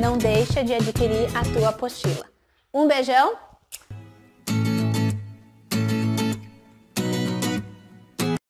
não deixa de adquirir a tua apostila. Um beijão